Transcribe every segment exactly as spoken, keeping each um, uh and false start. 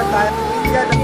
Saya India dan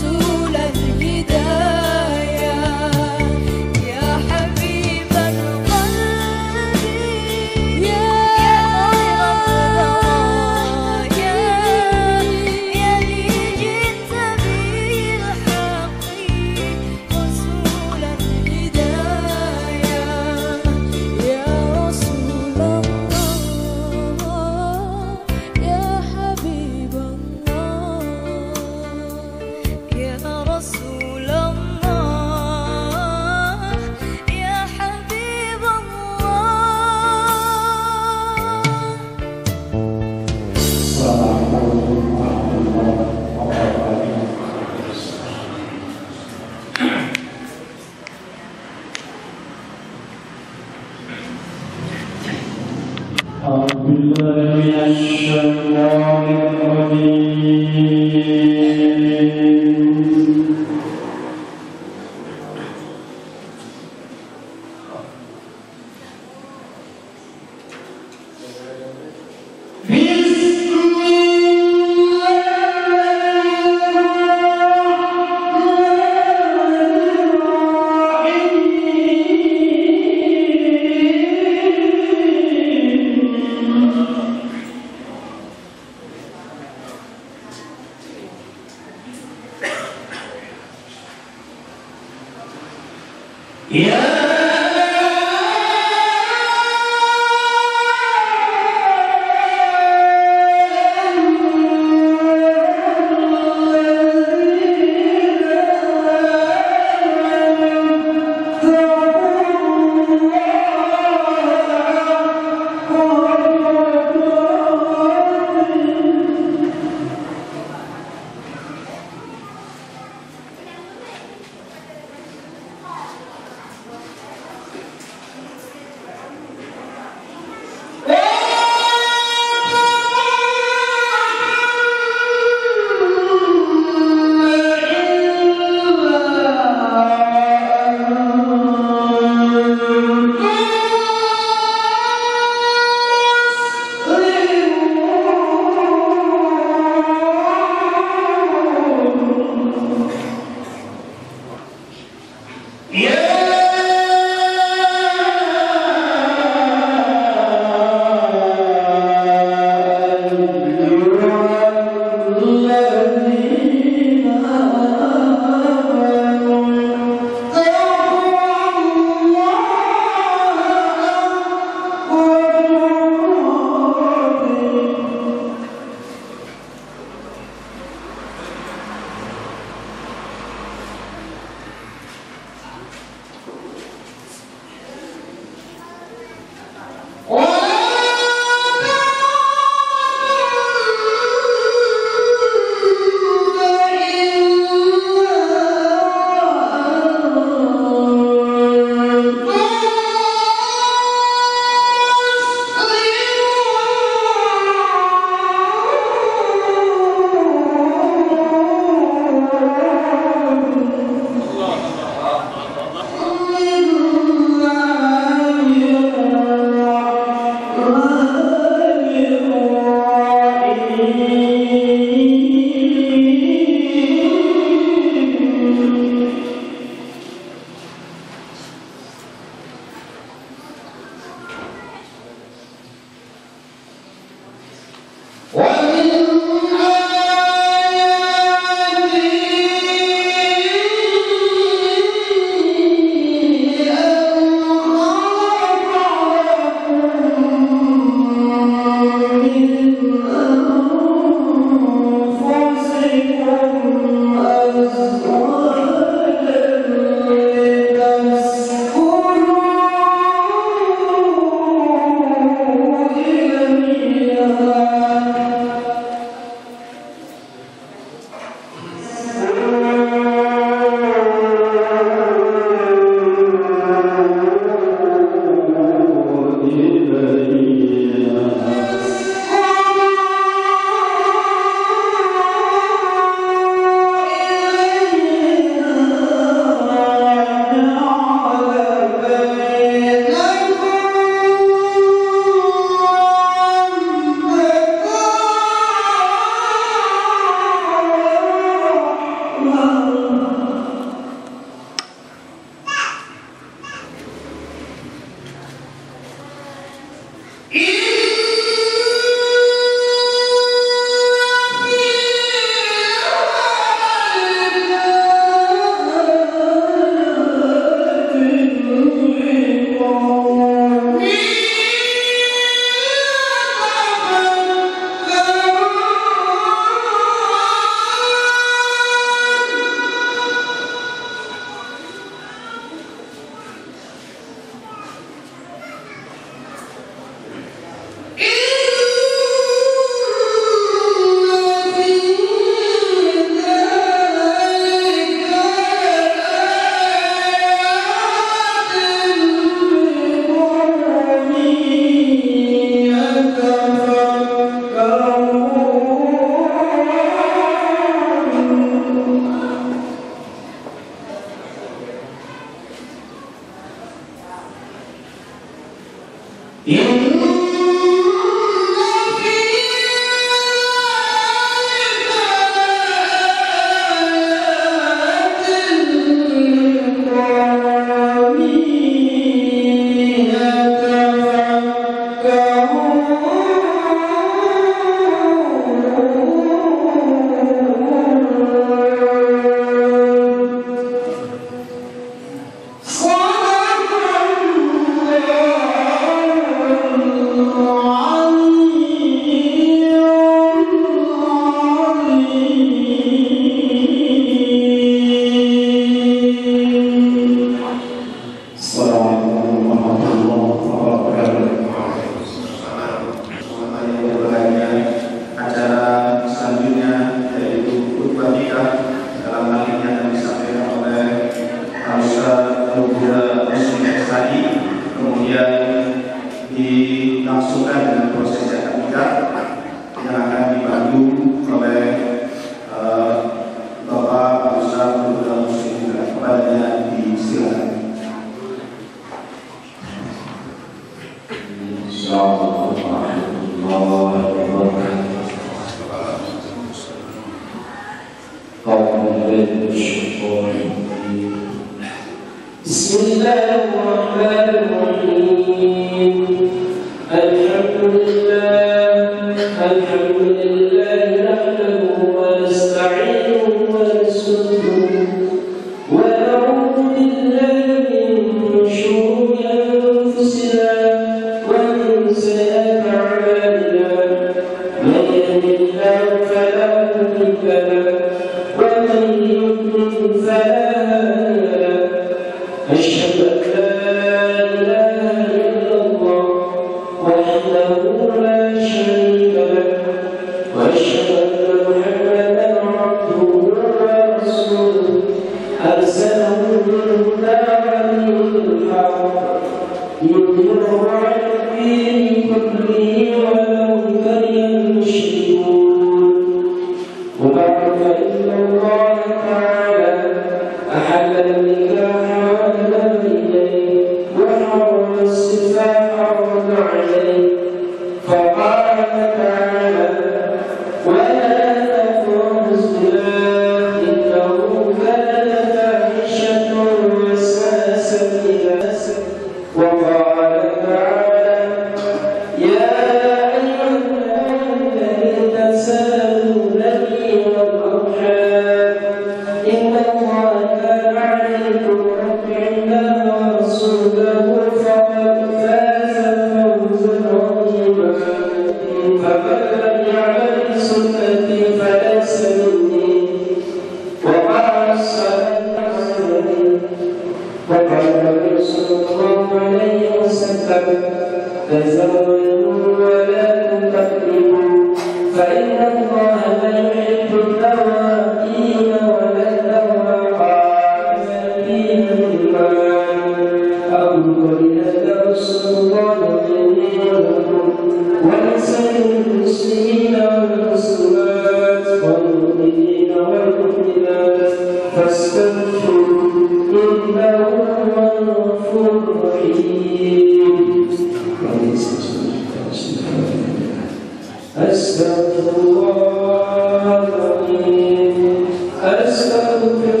أستغفر الله العظيم أستغفر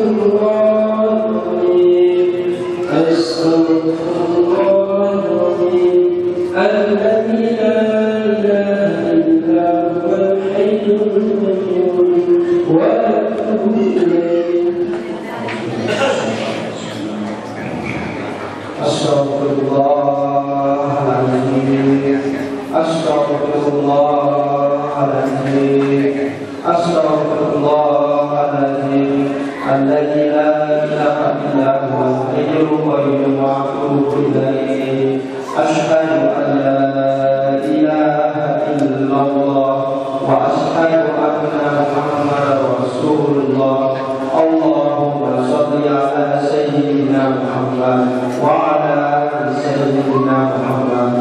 Astaghfirullahaladzim, Astaghfirullahaladzim, Astaghfirullahaladzim, alladzi la ilaha illa huwal hayyul qayyum wa atubu ilaihi. Asyhadu an la ilaha illallah wa asyhadu anna Muhammadar Rasulullah. Allahumma shalli ala sayyidina Muhammad wa ala ali sayyidina Muhammad.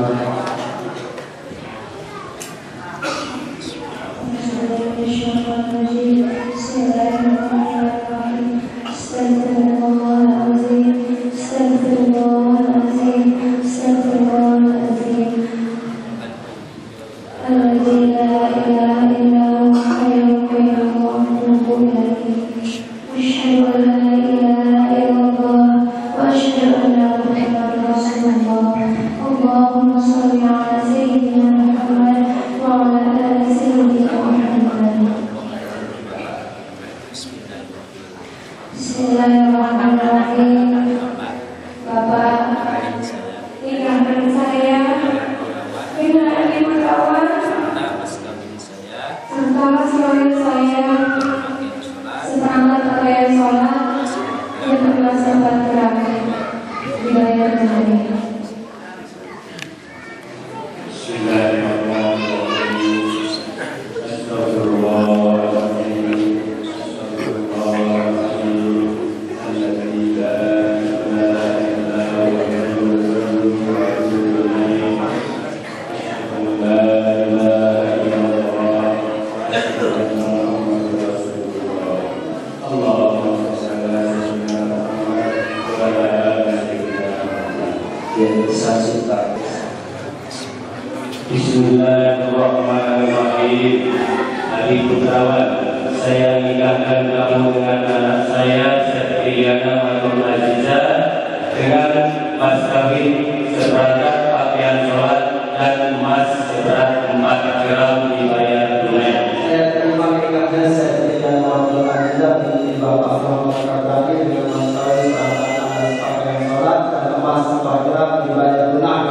Bismillahirrahmanirrahim. Hari Putrawan, saya nikahkan kamu dengan anak saya Septriana Matul Aziza dengan mas kawin seperangkat pakaian sholat dan emas seberat empat gram dibayar tunai. Saya terima nikahnya Septriana Matul Aziza di Bapak Muhammad Kartani dengan mas kawin seperangkat dan pakaian sholat dan emas empat gram dibayar tunai.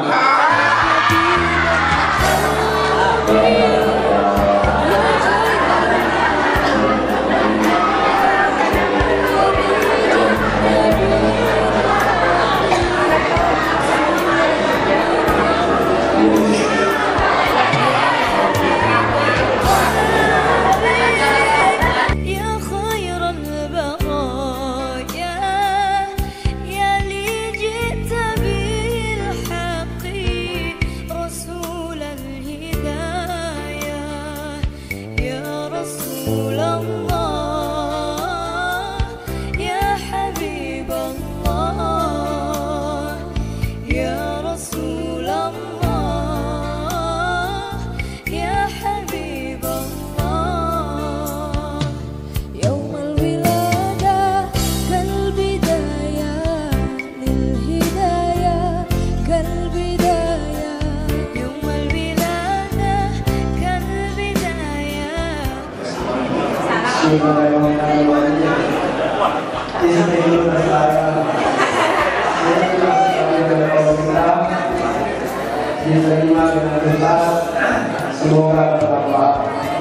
Diterima dengan ikhlas, semoga bermanfaat.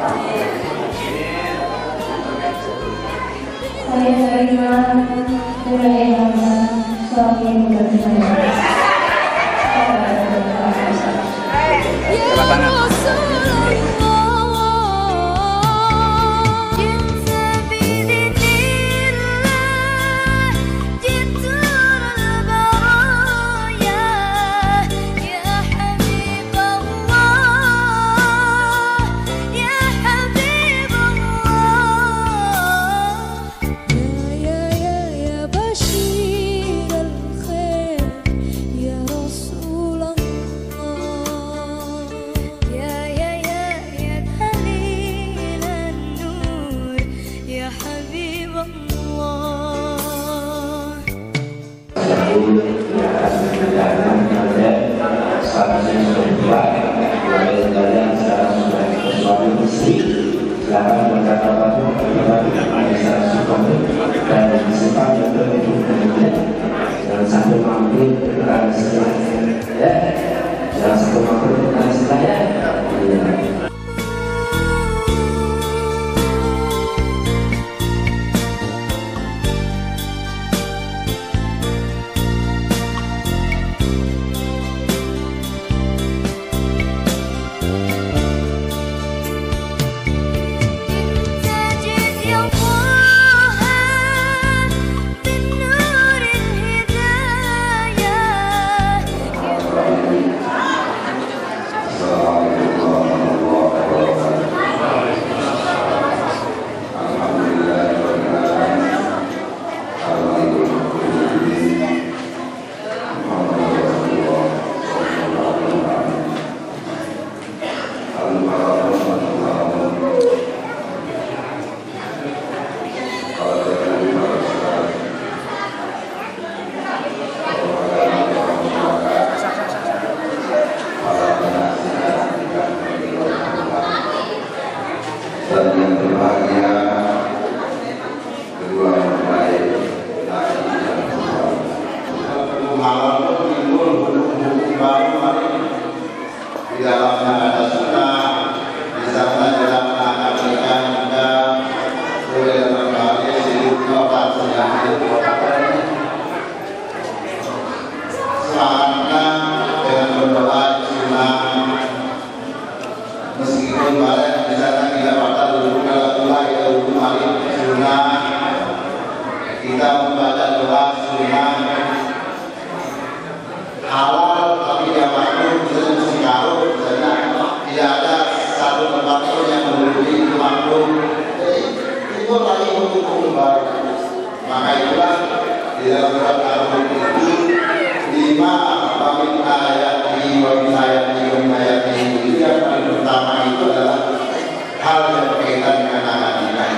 Saya terima mulai Hamzah suami muda saya. Silakan berkata-kata dan disimpan untuk itu. Jangan sampai mampir kita membaca doa sunnah halal tapi yang makruh misalnya musik karo, misalnya tidak ada satu tempat pun yang menduduki itu makruh. Jadi itu lagi hukum baru. Maka itulah di dalam surat Al-Qur'an itu lima bamin ayat di bamin ayat di bamin ayat itu yang paling pertama itu adalah hal yang berkaitan dengan anak nikah.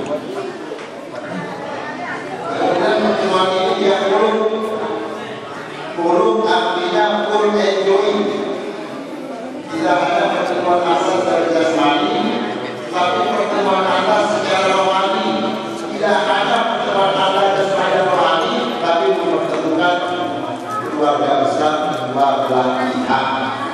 Kemudian pertemuan ini dia buruk, buruk artinya full enjoy. Tidak hanya pertemuan asal secara jasmani, tapi pertemuan asal secara rohani. Tidak hanya pertemuan asal jasmani rohani, tapi mempertemukan keluarga besar dua belah pihak.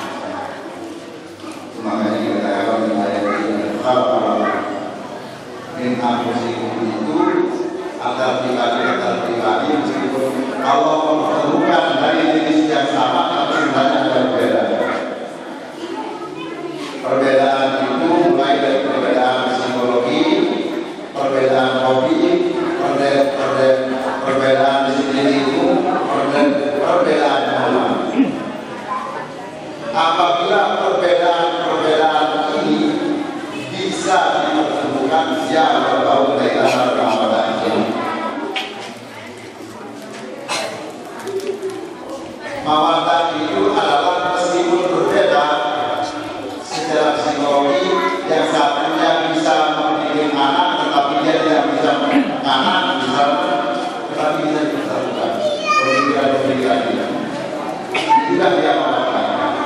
Makanya kita akan menayang kalau min anfusikum itu antara pribadi antara pribadi meskipun Allah mempertemukan dari jenis yang sama tapi sebenarnya ada perbedaan. Perbedaan itu mulai dari perbedaan psikologi, perbedaan hobi, perbedaan perbedaan disiplin itu, perbedaan norma. Apabila perbedaan-perbedaan ini bisa dipertemukan, siapa berbau dari dalam Ramadan ini. Mawaddah itu adalah meskipun berbeda secara psikologi, yang satunya bisa memilih anak, tetapi dia tidak bisa memilih anak, bisa, tetapi bisa dipersatukan. Pemikiran-pemikiran dia. Juga dia mawaddah.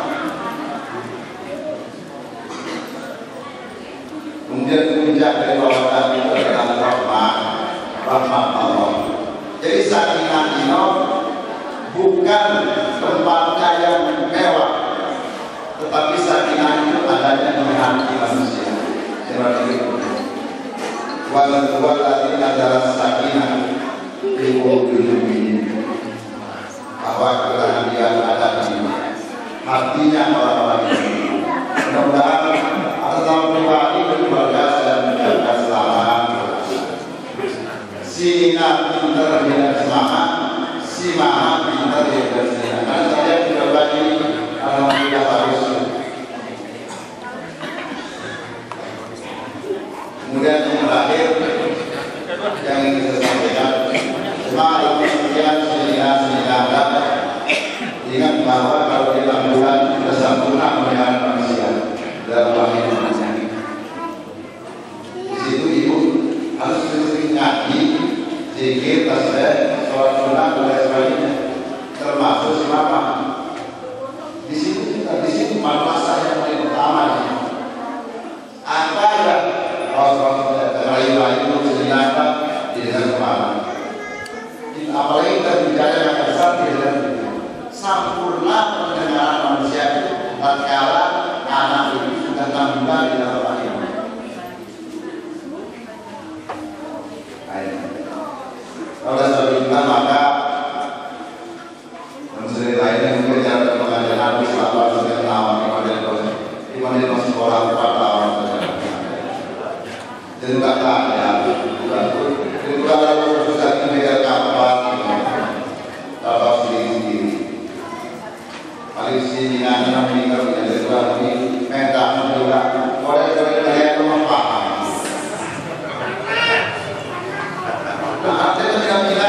Kemudian puncak dari mawaddah itu adalah rahmat, rahmat Allah. Jadi sakinah ini bukan tempatnya yang mewah, tetapi sakinah itu adanya di hati manusia. Seperti itu. Walau dua tadi adalah sakinah di qulubil mu'minin, bahwa kebahagiaan ada di hatinya orang-orang ini. Mudah-mudahan atas nama pribadi keluarga saya menjaga selamat. Si Ina pintar dia semangat, si Maha pintar dia bersih. Karena saya sudah bagi alhamdulillah harus. Kemudian yang terakhir yang ingin saya sampaikan, malam sekian sehingga sehingga ingat bahwa kalau di dalam bulan sudah sempurna memelihara manusia dalam lahir manusia. Di situ ibu harus sering ngaji, zikir, tasbih, sholat sunnah dan lain sebagainya, termasuk semamah. Di situ kita di situ madrasah yang paling utama ini. Apa ya? Rasul-rasul merayu-rayu untuk sejenak di dalam kemana? Apalagi kita bicara yang besar di dalam sempurna pendengaran manusia itu tatkala anak itu sudah enam bulan di dalam rahim. Oleh sebab itu maka menjadi lain yang mungkin cara pengajaran Nabi Sallallahu Alaihi Wasallam di mana di sekolah empat tahun saja. Jadi kata ya, itu kalau sudah diberikan kapan, kalau sendiri-sendiri, paling sini dengan meninggal menjadi dua ini, mereka juga oleh dari yang memaham. Nah, artinya tidak bilang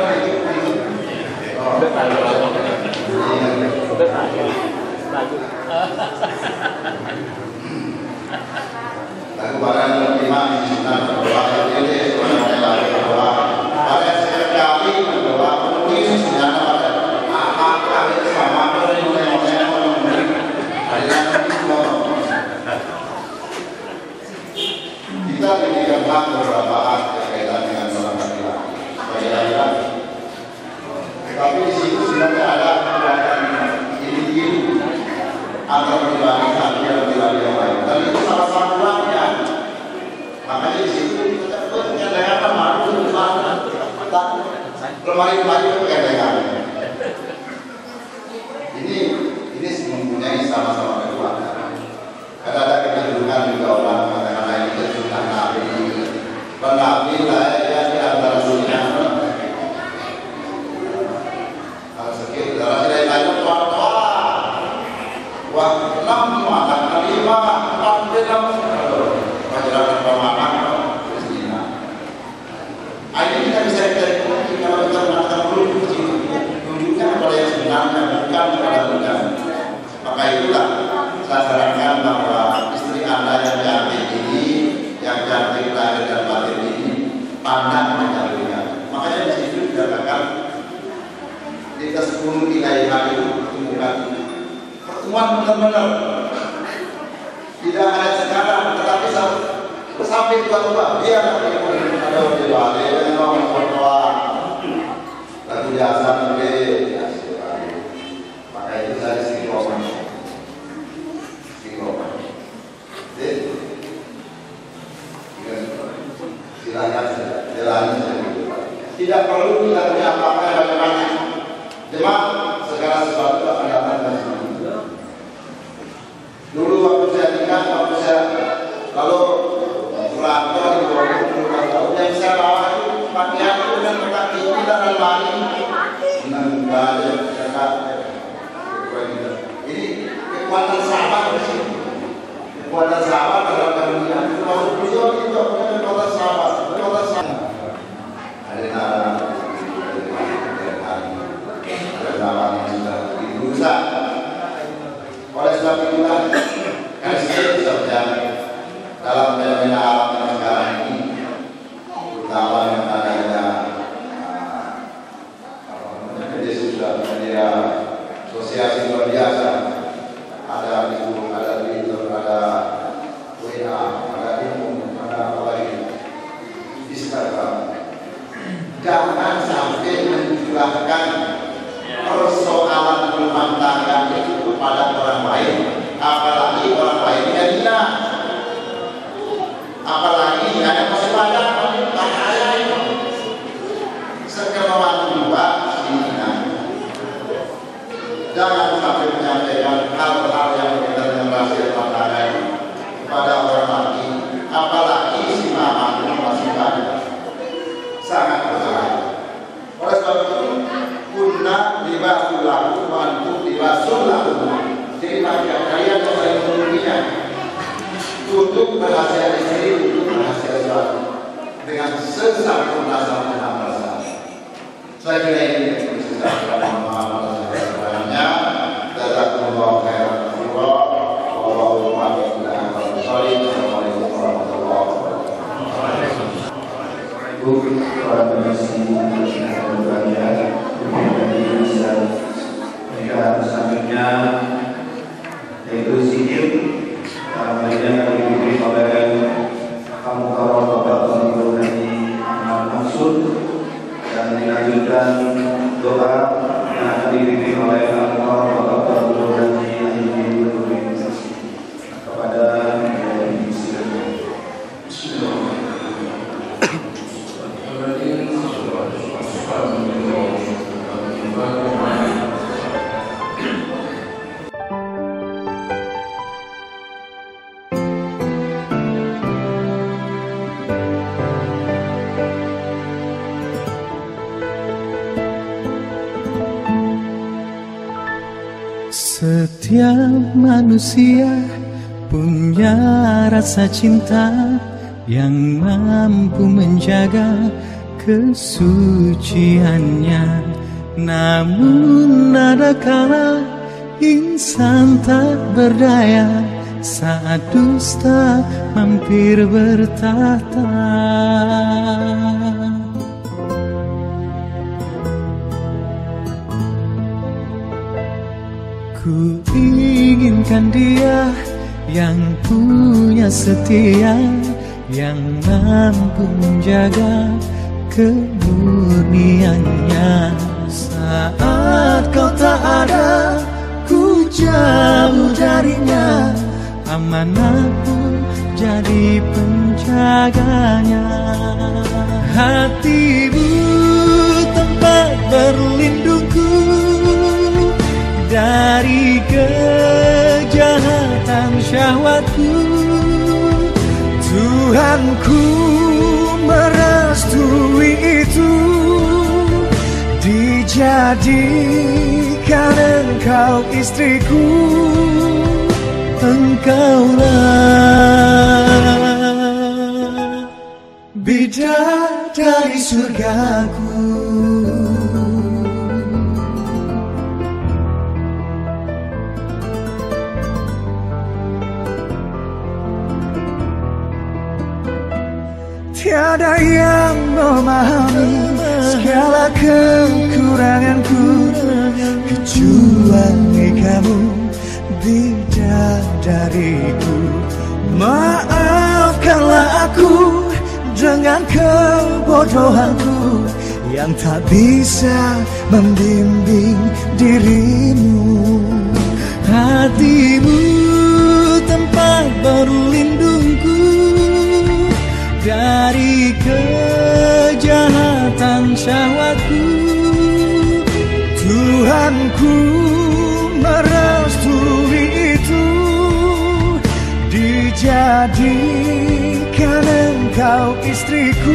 lagu barang berterima di sunnah berdoa jadi sebenarnya berdoa pada sekali berdoa mungkin sebenarnya pada apa kali sama orang yang orang yang kita diberikan hak beberapa hak berkaitan dengan orang laki-laki sebagai laki-laki. Tapi di situ sebenarnya ada perbuatan individu atau pribadi satu dan pribadi yang lain. Dan itu salah satu haknya. Makanya di situ kita punya daya malu untuk lemari-lemari kekendengan. Ini ini mempunyai sama-sama keluarga. Karena ada kecenderungan juga orang mengatakan ini kecenderungan Nabi. Nabi lah ya di antara dunia pertemuan benar-benar tidak hanya sekarang, tetapi sampai tua-tua dia ada di Bali dengan orang tua lagu jasa nanti maka itu saya istiqomah istiqomah silakan jalani tidak perlu kita punya apa-apa yang bagaimana jemaah segala sesuatu akan datang dari sini. Dulu waktu saya nikah, waktu saya lalu rantau di bawah tahun yang saya bawa itu pakaian itu dan kaki kita dan lain menggala dekat ini kekuatan sahabat di sini kekuatan sahabat dalam dunia itu maksud beliau itu kekuatan sahabat kekuatan sahabat ada nama ada nama yang sudah dirusak oleh sebab itulah kasih bisa berjalan dalam fenomena alam yang sekarang ini, terutama yang adanya jadi sudah menjadi asosiasi luar biasa. Ada itu, ada Twitter, ada W A, ada Info, ada apa lagi, Instagram. Jangan sampai mencurahkan persoalan rumah tangga itu kepada orang lain, apalagi orang lainnya dia. Apalagi ada masih banyak bahaya itu sekelewat juga ini. Jangan sampai menyampaikan hal-hal yang benar-benar rahasia rumah tangga kepada orang lagi, apalagi si mama itu masih banyak, sangat berbahaya. Oleh sebab itu, kunna libasul laku wa antum libasul laku. Jadi bagi kalian yang saling menunggunya untuk berhasil istri, untuk berhasil suami dengan sesempurna sempurna perasaan. Saya kira ini sesuatu yang mengamalkan sebenarnya. Jazakumullah khairan Allah. Wallahu a'lam bishawab. Assalamualaikum warahmatullahi wabarakatuh. Para penyaksi yang berbahagia, dari bisa mereka selanjutnya yaitu sikil. Lainnya kami diberi oleh kamu kawan Bapak Tuan Haji Ahmad Mansur dan dilanjutkan doa yang akan diberi oleh kamu kawan Bapak Tuan Haji Ahmad Mansur kepada Setiap manusia punya rasa cinta yang mampu menjaga kesuciannya. Namun ada kala insan tak berdaya saat dusta mampir bertahta. Ku inginkan dia yang punya setia, yang mampu menjaga kemurniannya. Saat kau tak ada, ku jauh darinya, amanah pun jadi penjaganya. Hatimu tempat berlindungku dari kejahatan syahwatku. Tuhanku merestui itu, dijadikan engkau istriku. Engkaulah bidadari surgaku. Tiada yang memahami segala kekuranganku kecuali kamu. dengan kebodohanku yang tak bisa membimbing dirimu. Hatimu tempat berlindungku dari kejahatan syahwatku. Tuhanku merestui itu, dijadikan engkau istriku.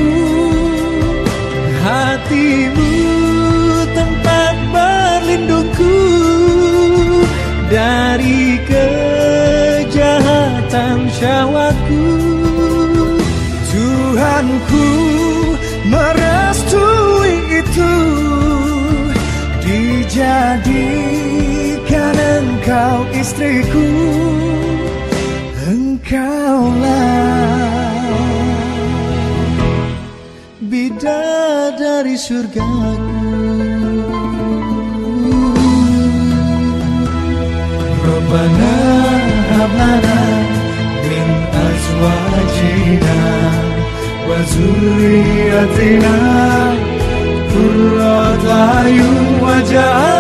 Hatimu tempat berlindungku dari kejahatan syahwatku. Tuhanku merestui itu, dijadikan engkau istriku. Engkaulah bidadari surgaku. Rabbana hablana min azwajina wa zurriyatina qurrata a'yun waj'alna